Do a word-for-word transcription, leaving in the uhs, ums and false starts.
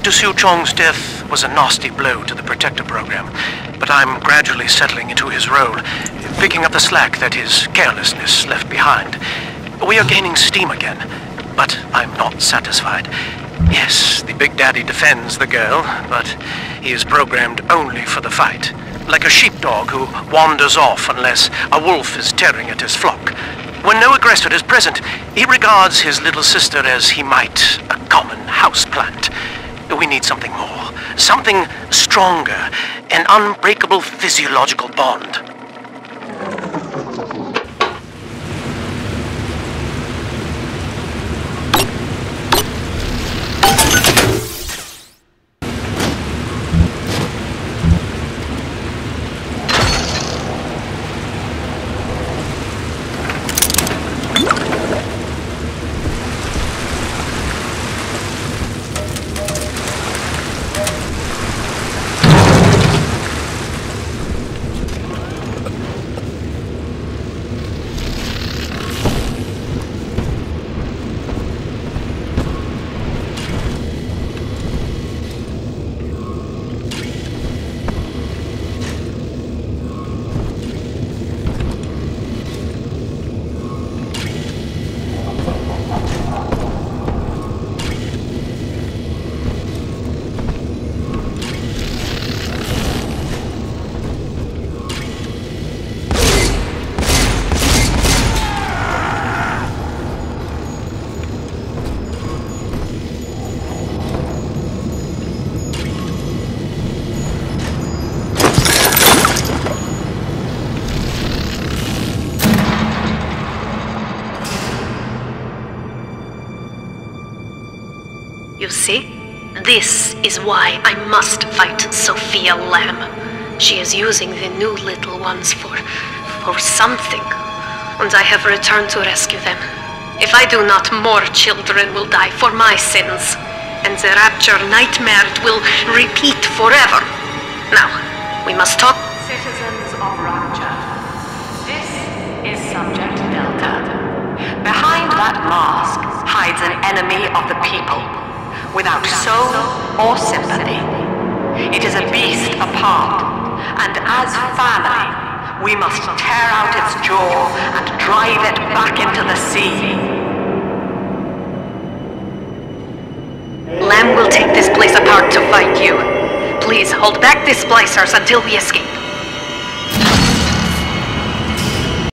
Doctor Su Chong's death was a nasty blow to the Protector program, but I'm gradually settling into his role, picking up the slack that his carelessness left behind. We are gaining steam again, but I'm not satisfied. Yes, the Big Daddy defends the girl, but he is programmed only for the fight. Like a sheepdog who wanders off unless a wolf is tearing at his flock. When no aggressor is present, he regards his little sister as he might a common houseplant. We need something more, something stronger, an unbreakable physiological bond. You see? This is why I must fight Sophia Lamb. She is using the new little ones for... for something. And I have returned to rescue them. If I do not, more children will die for my sins. And the Rapture nightmare will repeat forever. Now, we must talk... Citizens of Rapture, this is Subject Delta. Behind that mask hides an enemy of the people. Without soul or sympathy. It is a beast apart, and as family, we must tear out its jaw and drive it back into the sea. Lamb will take this place apart to fight you. Please hold back the splicers until we escape.